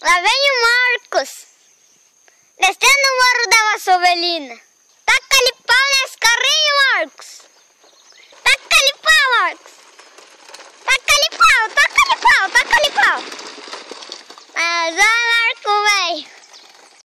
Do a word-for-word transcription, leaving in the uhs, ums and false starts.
Lá vem o Marcos, descendo o morro da Vassovelina. Taca-lhe pau nesse carrinho, Marcos.